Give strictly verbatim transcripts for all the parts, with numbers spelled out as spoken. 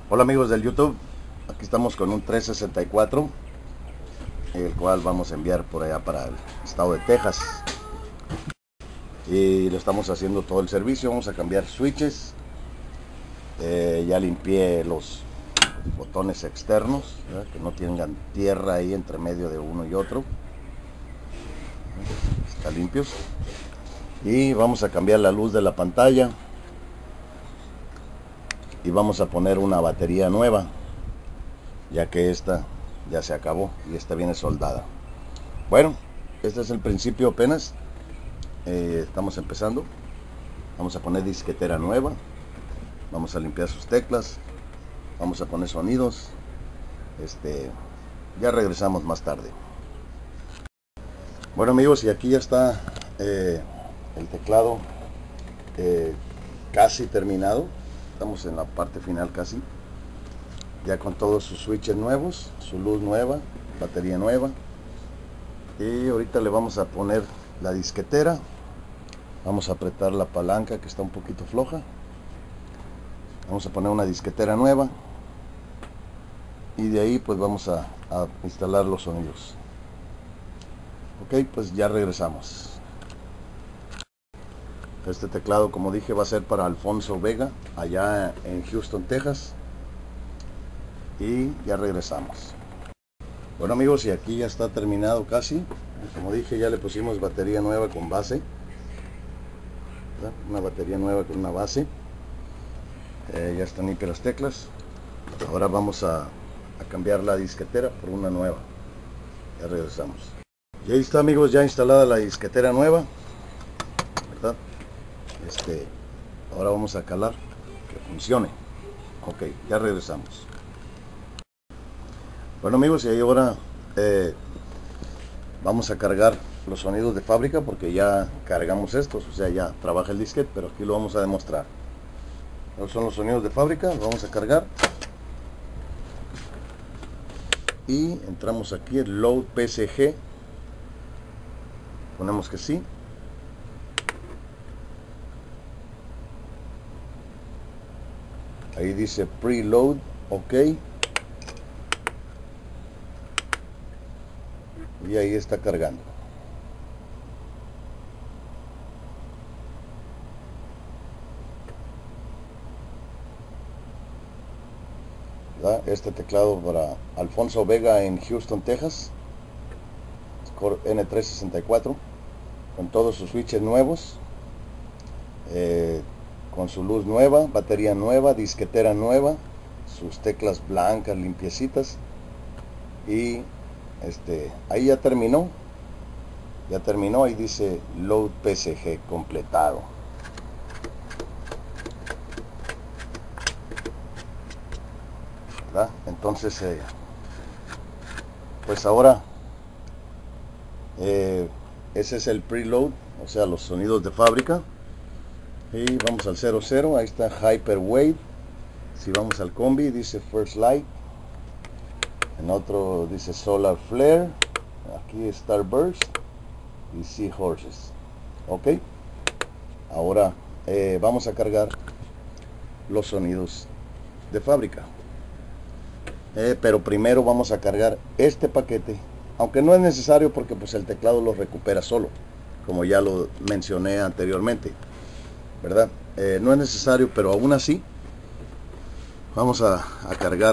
Hola amigos del YouTube, aquí estamos con un tres sesenta y cuatro, el cual vamos a enviar por allá para el estado de Texas. Y lo estamos haciendo todo el servicio, vamos a cambiar switches. Eh, ya limpié los botones externos, ¿verdad? Que no tengan tierra ahí entre medio de uno y otro. Está limpios. Y vamos a cambiar la luz de la pantalla. Y vamos a poner una batería nueva, ya que esta ya se acabó y esta viene soldada. Bueno, este es el principio apenas. Eh, estamos empezando. Vamos a poner disquetera nueva. Vamos a limpiar sus teclas. Vamos a poner sonidos. Este, ya regresamos más tarde. Bueno amigos, y aquí ya está eh, el teclado eh, casi terminado. Estamos en la parte final casi. Ya con todos sus switches nuevos, su luz nueva, batería nueva. Y ahorita le vamos a poner la disquetera. Vamos a apretar la palanca que está un poquito floja. Vamos a poner una disquetera nueva. Y de ahí pues vamos a, a instalar los sonidos. Ok, pues ya regresamos. Este teclado, como dije, va a ser para Alfonso Vega, allá en Houston, Texas. Y ya regresamos. Bueno amigos, y aquí ya está terminado casi. Como dije, ya le pusimos batería nueva con base. ¿Verdad? Una batería nueva con una base. Eh, ya están limpias las teclas. Ahora vamos a, a cambiar la disquetera por una nueva. Ya regresamos. Y ahí está amigos, ya instalada la disquetera nueva. ¿Verdad? Este, ahora vamos a calar que funcione. Ok, ya regresamos. Bueno amigos, y ahí ahora eh, vamos a cargar los sonidos de fábrica, porque ya cargamos estos, o sea, ya trabaja el disquete, pero aquí lo vamos a demostrar. Estos son los sonidos de fábrica, los vamos a cargar. Y entramos aquí en Load P C G. Ponemos que sí. Ahí dice preload, ok. Y ahí está cargando. ¿Verdad? Este teclado para Alfonso Vega en Houston, Texas. N tres sesenta y cuatro. Con todos sus switches nuevos. Eh, con su luz nueva, batería nueva, disquetera nueva, sus teclas blancas, limpiecitas. Y este, ahí ya terminó. Ya terminó, ahí dice Load P C G completado. ¿Verdad? Entonces, eh, pues ahora, eh, ese es el preload, o sea, los sonidos de fábrica. Y vamos al cero cero, ahí está Hyperwave. Si vamos al combi, dice First Light. En otro dice Solar Flare. Aquí Starburst y Seahorses. Ok. Ahora eh, vamos a cargar los sonidos de fábrica. Eh, pero primero vamos a cargar este paquete. Aunque no es necesario, porque pues el teclado lo recupera solo, como ya lo mencioné anteriormente. ¿Verdad? Eh, no es necesario, pero aún así vamos a, a cargar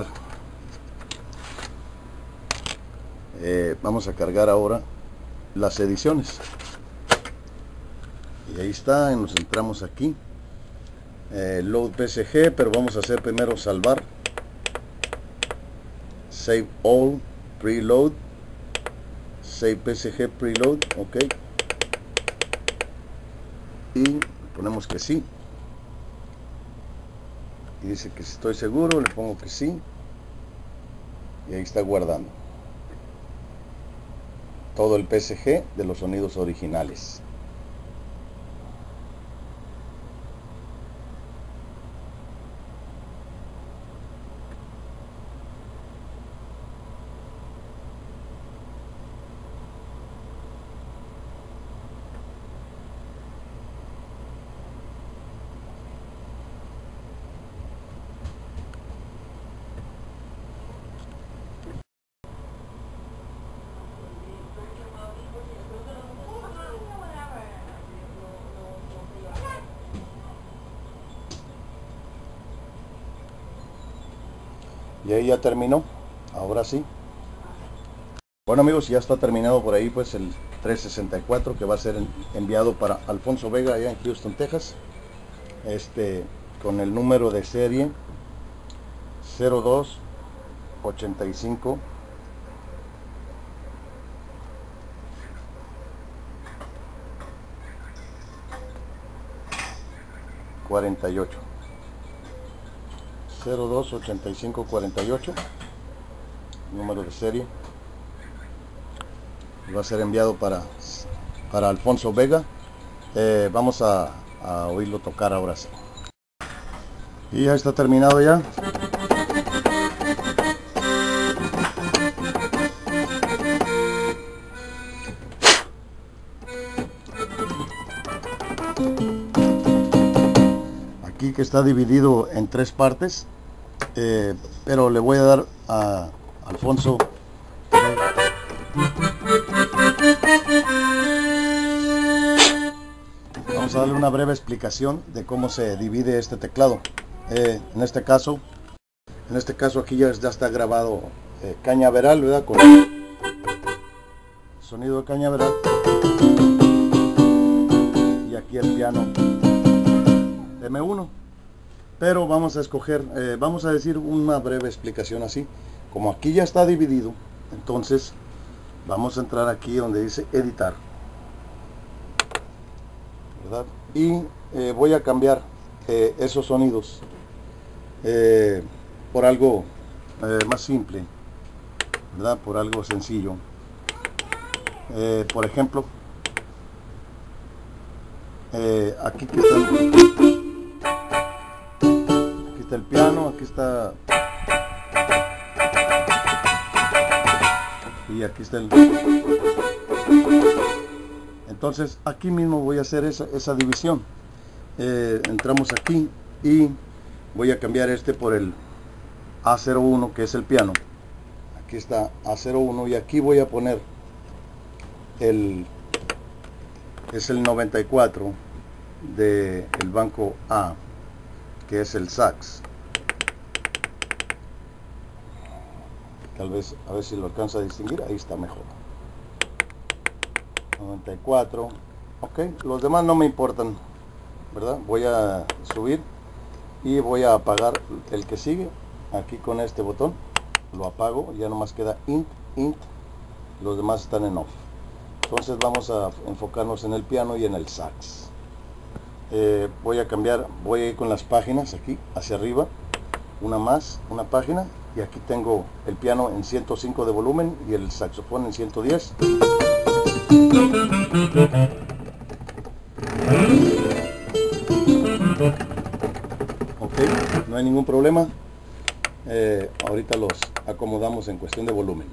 eh, vamos a cargar ahora las ediciones. Y ahí está, y nos entramos aquí, eh, Load P C G, pero vamos a hacer primero salvar, Save All, Preload, Save P C G Preload, ok, y ponemos que sí. Y dice que si estoy seguro, le pongo que sí. Y ahí está guardando todo el P C G de los sonidos originales. Y ahí ya terminó. Ahora sí. Bueno amigos, ya está terminado por ahí pues el trescientos sesenta y cuatro que va a ser enviado para Alfonso Vega allá en Houston, Texas. Este con el número de serie cero dos ochenta y cinco cuarenta y ocho. cero dos ochenta y cinco cuarenta y ocho, número de serie. Va a ser enviado para para Alfonso Vega. Eh, vamos a, a oírlo tocar ahora sí. Y ya está terminado ya. Aquí que está dividido en tres partes, eh, pero le voy a dar a Alfonso vamos a darle una breve explicación de cómo se divide este teclado. Eh, en este caso en este caso aquí ya, ya está grabado eh, cañaveral, ¿verdad? Con sonido de cañaveral, y aquí el piano eme uno. Pero vamos a escoger, eh, vamos a decir una breve explicación así. Como aquí ya está dividido, entonces vamos a entrar aquí donde dice editar, ¿verdad? Y eh, voy a cambiar eh, esos sonidos eh, por algo eh, más simple, ¿verdad? Por algo sencillo. Eh, por ejemplo, eh, aquí que está, aquí está el piano, aquí está, y aquí está el... Entonces aquí mismo voy a hacer esa, esa división. Eh, entramos aquí y voy a cambiar este por el A cero uno, que es el piano. Aquí está A cero uno, y aquí voy a poner el es el noventa y cuatro del banco A, que es el sax. Tal vez, a ver si lo alcanza a distinguir. Ahí está mejor. noventa y cuatro. Ok, los demás no me importan, ¿verdad? Voy a subir y voy a apagar el que sigue. Aquí con este botón lo apago, ya nomás queda int, int. Los demás están en off. Entonces vamos a enfocarnos en el piano y en el sax. Eh, voy a cambiar, voy a ir con las páginas aquí hacia arriba, una más, una página, y aquí tengo el piano en ciento cinco de volumen y el saxofón en ciento diez. Ok, no hay ningún problema. Eh, ahorita los acomodamos en cuestión de volumen.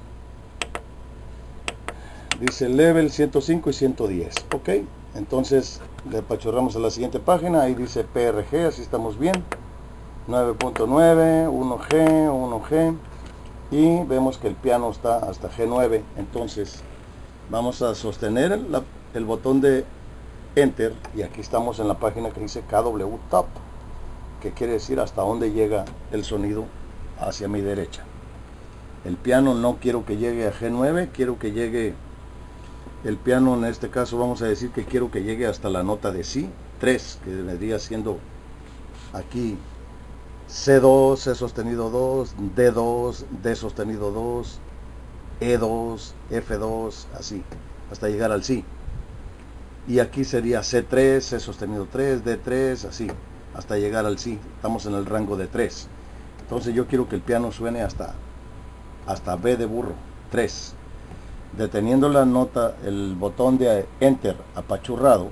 Dice level ciento cinco y ciento diez. Ok, entonces le apachurramos a la siguiente página. Ahí dice P R G, así estamos bien. nueve punto nueve, uno G, uno G, y vemos que el piano está hasta G nueve. Entonces vamos a sostener el, la, el botón de Enter, y aquí estamos en la página que dice K W Top, que quiere decir hasta dónde llega el sonido hacia mi derecha. El piano no quiero que llegue a G nueve, quiero que llegue el piano, en este caso vamos a decir que quiero que llegue hasta la nota de Si tres, que vendría siendo aquí C dos, C sostenido dos, D dos, D sostenido dos, E dos, F dos, así, hasta llegar al Si. Y aquí sería C tres, C sostenido tres, D tres, así, hasta llegar al Si. Estamos en el rango de tres. Entonces yo quiero que el piano suene hasta, hasta B de burro, tres. Deteniendo la nota, el botón de Enter apachurrado,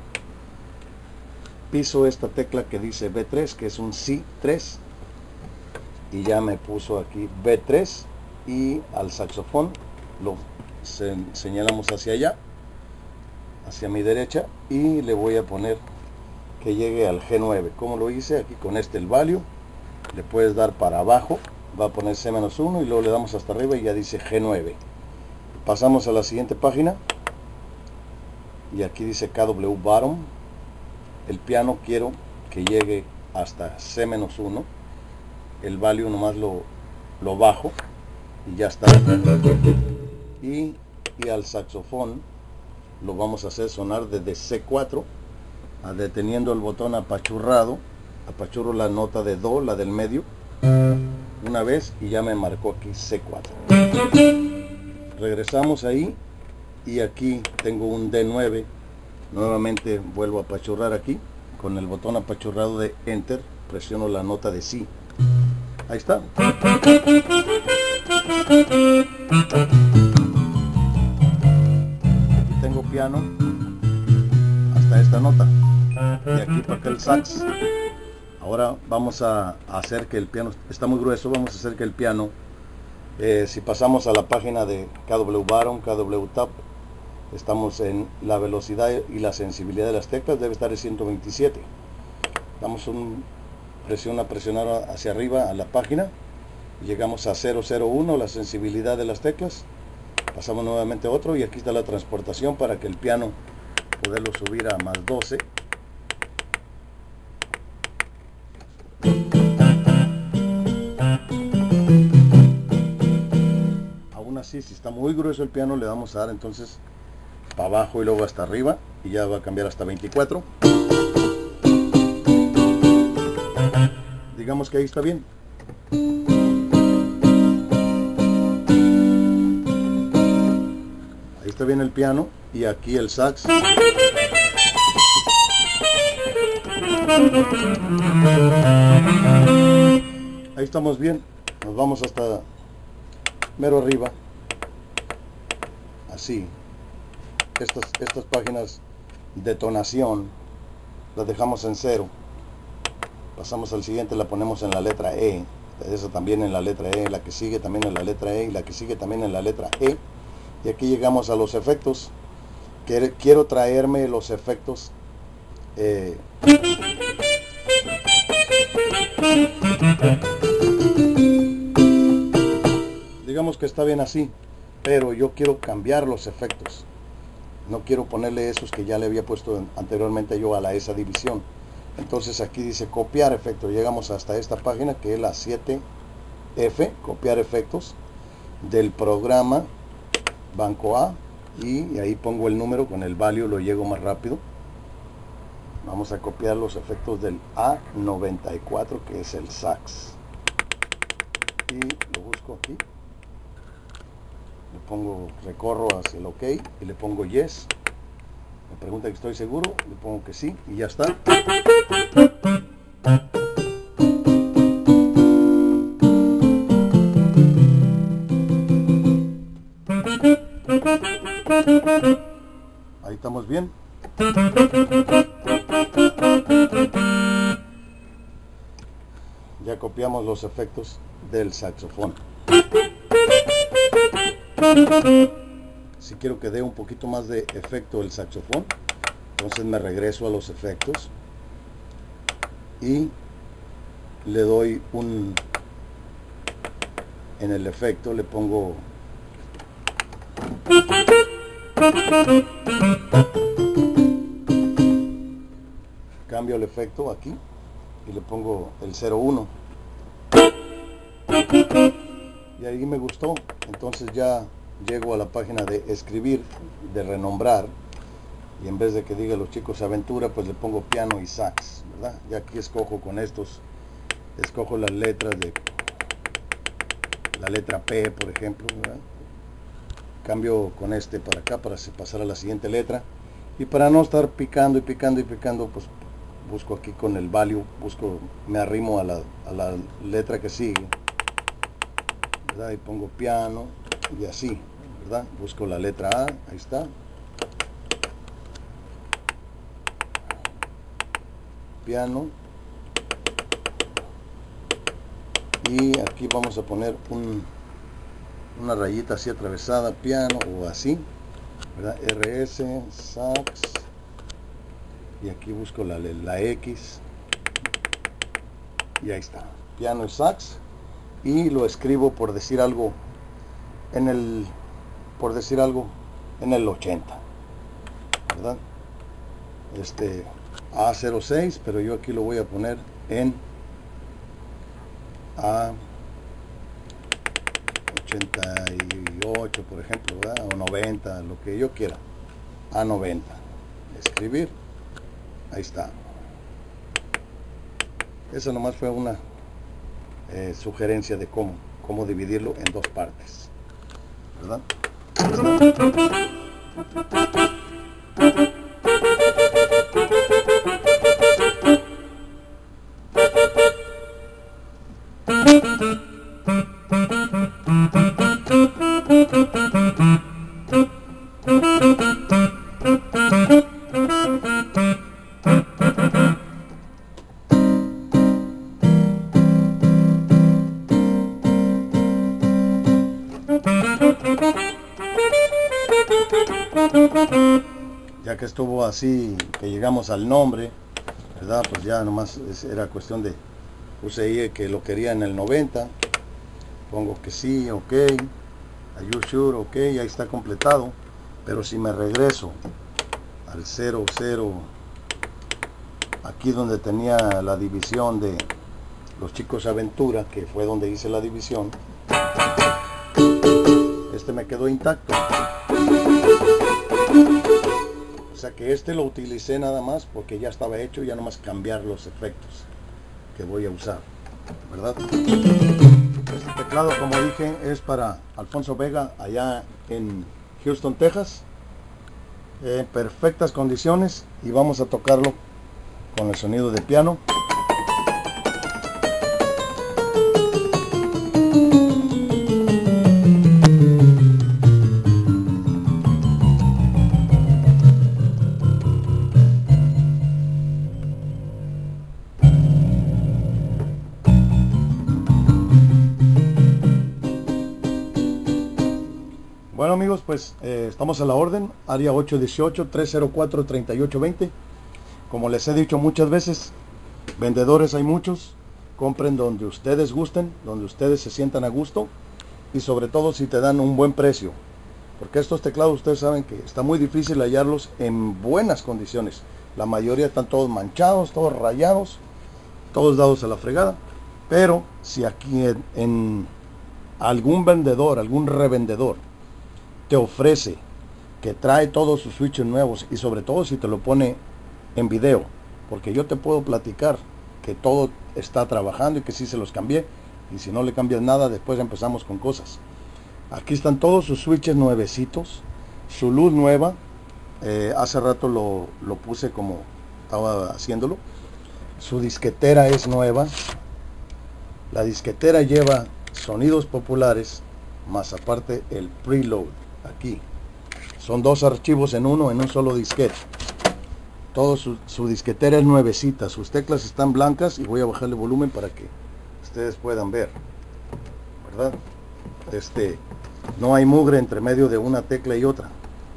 piso esta tecla que dice B tres, que es un Si tres, y ya me puso aquí B tres, y al saxofón lo se, señalamos hacia allá, hacia mi derecha, y le voy a poner que llegue al G nueve. como lo hice aquí con este el value, le puedes dar para abajo, va a poner C menos uno, y luego le damos hasta arriba y ya dice G nueve. Pasamos a la siguiente página y aquí dice K W Bottom. El piano quiero que llegue hasta C menos uno. El value nomás lo lo bajo y ya está. Y, y al saxofón lo vamos a hacer sonar desde C cuatro, a deteniendo el botón apachurrado, apachurro la nota de Do, la del medio, una vez y ya me marcó aquí C cuatro. Regresamos ahí y aquí tengo un D nueve, nuevamente vuelvo a apachurrar aquí, con el botón apachurrado de Enter, presiono la nota de Si. Ahí está. Aquí tengo piano hasta esta nota. Y aquí para acá el sax. Ahora vamos a hacer que el piano, está muy grueso, vamos a hacer que el piano, eh, si pasamos a la página de K W Bottom, K W Top, estamos en la velocidad y la sensibilidad de las teclas, debe estar en ciento veintisiete. Damos un presión a presionar hacia arriba a la página y llegamos a cero cero uno, la sensibilidad de las teclas. Pasamos nuevamente a otro y aquí está la transportación para que el piano poderlo subir a más doce. Aún así, si está muy grueso el piano, le vamos a dar entonces para abajo y luego hasta arriba y ya va a cambiar hasta veinticuatro. Digamos que ahí está bien. Ahí está bien el piano y aquí el sax. Ahí estamos bien. Nos vamos hasta mero arriba. Así. Estas, estas páginas de tonación las dejamos en cero. Pasamos al siguiente, la ponemos en la letra E. Esa también en la letra E. La que sigue también en la letra E. Y la que sigue también en la letra E. Y aquí llegamos a los efectos. Quiero traerme los efectos. Eh, digamos que está bien así, pero yo quiero cambiar los efectos. No quiero ponerle esos que ya le había puesto anteriormente yo a la esa división. Entonces aquí dice copiar efectos. Llegamos hasta esta página que es la siete F, copiar efectos del programa Banco A, y ahí pongo el número con el value, lo llego más rápido. Vamos a copiar los efectos del A noventa y cuatro, que es el sax, y lo busco aquí, le pongo, recorro hacia el OK y le pongo yes. Me pregunta que estoy seguro, le pongo que sí y ya está. Ahí estamos bien. Ya copiamos los efectos del saxofón. Si quiero que dé un poquito más de efecto el saxofón, entonces me regreso a los efectos y le doy un, en el efecto le pongo cambio el efecto aquí y le pongo el cero uno y ahí me gustó. Entonces ya llego a la página de escribir, de renombrar, y en vez de que diga Los Chicos Aventura, pues le pongo piano y sax, ¿verdad? Y aquí escojo con estos, escojo las letras de la letra P, por ejemplo, ¿verdad? Cambio con este para acá para pasar a la siguiente letra, y para no estar picando y picando y picando, pues busco aquí con el value, busco, me arrimo a la, a la letra que sigue, ¿verdad? Y pongo piano y así, ¿verdad? Busco la letra A, ahí está, piano, y aquí vamos a poner un, una rayita así atravesada, piano o así, ¿verdad? R S, sax, y aquí busco la, la X y ahí está, piano y sax, y lo escribo por decir algo en el, por decir algo en el ochenta, ¿verdad? Este A cero seis, pero yo aquí lo voy a poner en A ochenta y ocho, por ejemplo, ¿verdad? O noventa, lo que yo quiera. A noventa. Escribir. Ahí está. Esa nomás fue una eh, sugerencia de cómo, cómo dividirlo en dos partes, ¿verdad? Ya que estuvo así, que llegamos al nombre, ¿verdad? Pues ya nomás era cuestión de, puse ahí que lo quería en el noventa, pongo que sí, ok, are you sure, ok, ahí está completado. Pero si me regreso al cero cero, aquí donde tenía la división de los Chicos Aventura, que fue donde hice la división, este me quedó intacto. O sea que este lo utilicé nada más porque ya estaba hecho, ya nomás cambiar los efectos que voy a usar, ¿verdad? Este teclado, como dije, es para Alfonso Vega, allá en Houston, Texas, en perfectas condiciones, y vamos a tocarlo con el sonido de piano. Bueno amigos, pues eh, estamos a la orden, área ocho uno ocho, tres cero cuatro, tres ocho dos cero. Como les he dicho muchas veces, vendedores hay muchos, compren donde ustedes gusten, donde ustedes se sientan a gusto, y sobre todo si te dan un buen precio, porque estos teclados ustedes saben que está muy difícil hallarlos en buenas condiciones. La mayoría están todos manchados, todos rayados, todos dados a la fregada. Pero si aquí en, en algún vendedor, algún revendedor te ofrece que trae todos sus switches nuevos, y sobre todo si te lo pone en video, porque yo te puedo platicar que todo está trabajando y que sí se los cambié, y si no le cambias nada, después empezamos con cosas. Aquí están todos sus switches nuevecitos, su luz nueva, eh, hace rato lo, lo puse como estaba haciéndolo. Su disquetera es nueva, la disquetera lleva sonidos populares, más aparte el preload. Aquí son dos archivos en uno, en un solo disquete. Todo su, su disquetera es nuevecita, sus teclas están blancas, y voy a bajarle volumen para que ustedes puedan ver, ¿verdad? Este, no hay mugre entre medio de una tecla y otra,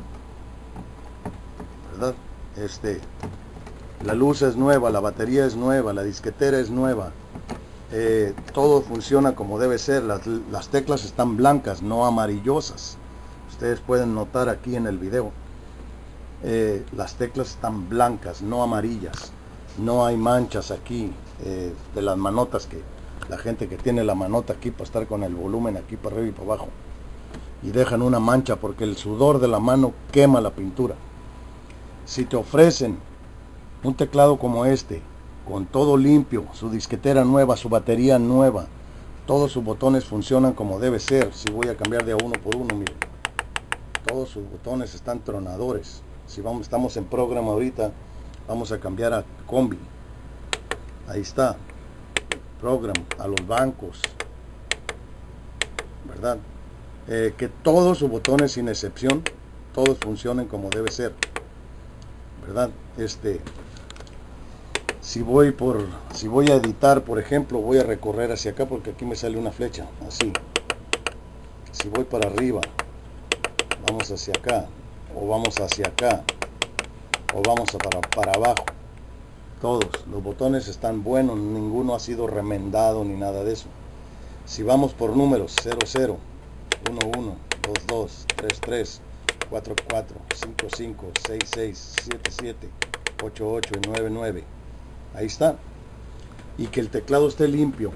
¿verdad? Este, la luz es nueva, la batería es nueva, la disquetera es nueva, eh, todo funciona como debe ser. Las, las teclas están blancas, no amarillosas. Ustedes pueden notar aquí en el video, eh, las teclas están blancas, no amarillas. No hay manchas aquí eh, de las manotas, que la gente que tiene la manota aquí para estar con el volumen aquí para arriba y para abajo, y dejan una mancha porque el sudor de la mano quema la pintura. Si te ofrecen un teclado como este, con todo limpio, su disquetera nueva, su batería nueva, todos sus botones funcionan como debe ser. Si voy a cambiar de a uno por uno, miren, todos sus botones están tronadores. Si vamos, estamos en programa ahorita, vamos a cambiar a combi. Ahí está, program, a los bancos, ¿verdad? Eh, que todos sus botones, sin excepción, todos funcionen como debe ser, ¿verdad? Este, si voy por, si voy a editar, por ejemplo, voy a recorrer hacia acá porque aquí me sale una flecha, así. Si voy para arriba, vamos hacia acá, o vamos hacia acá, o vamos a para, para abajo. Todos los botones están buenos, ninguno ha sido remendado ni nada de eso. Si vamos por números, cero cero, uno uno, dos dos, tres tres, cuatro cuatro, cinco cinco, seis seis, siete siete, ocho ocho y nueve nueve, ahí está. Y que el teclado esté limpio,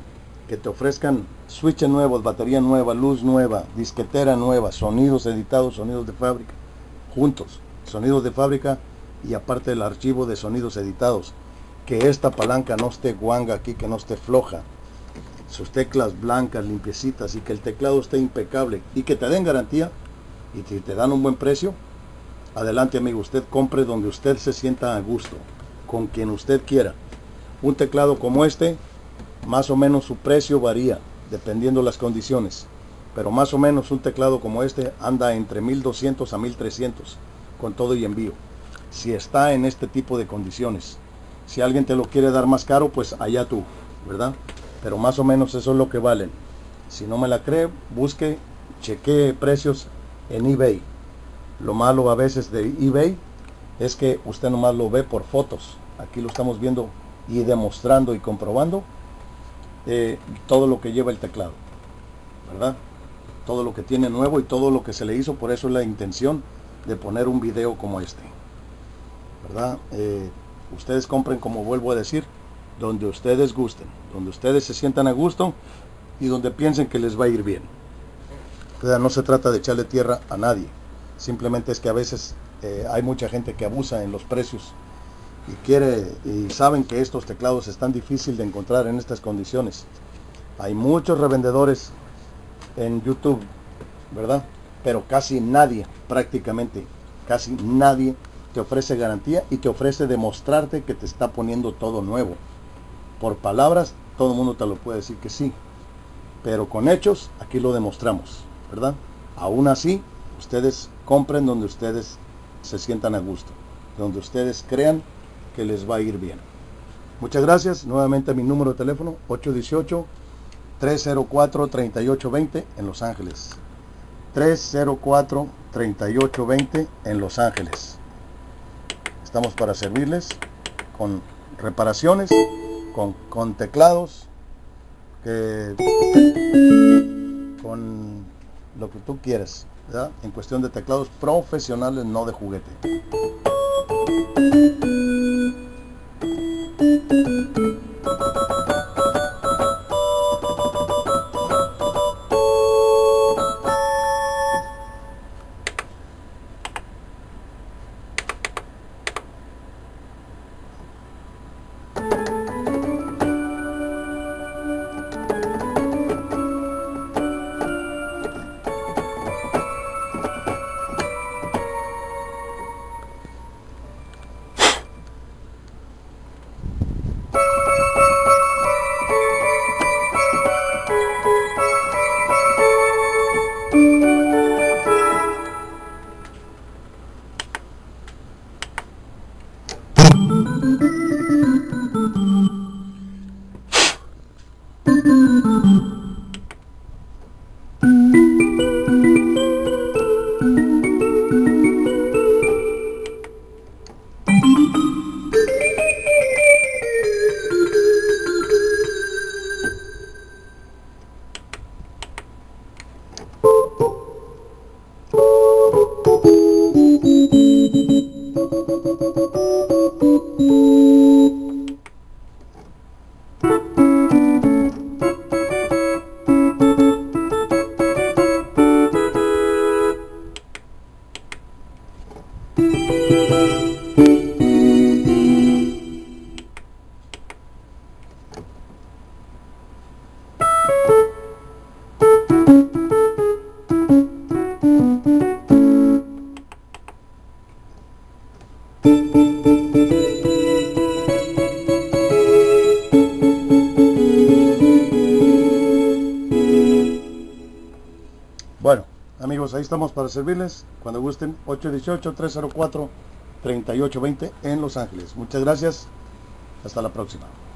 que te ofrezcan switches nuevos, batería nueva, luz nueva, disquetera nueva, sonidos editados, sonidos de fábrica, juntos, sonidos de fábrica y aparte el archivo de sonidos editados, que esta palanca no esté guanga aquí, que no esté floja, sus teclas blancas, limpiecitas y que el teclado esté impecable y que te den garantía y si te dan un buen precio, adelante amigo, usted compre donde usted se sienta a gusto, con quien usted quiera. Un teclado como este, más o menos su precio varía, dependiendo las condiciones, pero más o menos un teclado como este anda entre mil doscientos a mil trescientos, con todo y envío, si está en este tipo de condiciones. Si alguien te lo quiere dar más caro, pues allá tú, ¿verdad? Pero más o menos eso es lo que valen. Si no me la cree, busque, chequee precios en eBay. Lo malo a veces de eBay es que usted nomás lo ve por fotos. Aquí lo estamos viendo y demostrando y comprobando eh, todo lo que lleva el teclado, ¿verdad? Todo lo que tiene nuevo y todo lo que se le hizo. Por eso es la intención de poner un video como este, ¿verdad? Eh, ustedes compren, como vuelvo a decir, donde ustedes gusten, donde ustedes se sientan a gusto y donde piensen que les va a ir bien. O sea, no se trata de echarle tierra a nadie, simplemente es que a veces eh, hay mucha gente que abusa en los precios y quiere y saben que estos teclados están difíciles de encontrar en estas condiciones. Hay muchos revendedores en YouTube, ¿verdad? Pero casi nadie, prácticamente casi nadie te ofrece garantía y te ofrece demostrarte que te está poniendo todo nuevo. Por palabras todo el mundo te lo puede decir que sí, pero con hechos aquí lo demostramos, ¿verdad? Aún así, ustedes compren donde ustedes se sientan a gusto, donde ustedes crean que les va a ir bien. Muchas gracias. Nuevamente mi número de teléfono ocho uno ocho, tres cero cuatro, tres ocho dos cero en Los Ángeles. tres cero cuatro, tres ocho dos cero en Los Ángeles. Estamos para servirles con reparaciones, con, con teclados, que, con lo que tú quieras, ¿verdad? En cuestión de teclados profesionales, no de juguete. Bueno, amigos, ahí estamos para servirles cuando gusten. Ocho uno ocho, tres cero cuatro, tres ocho dos cero en Los Ángeles. Muchas gracias. Hasta la próxima.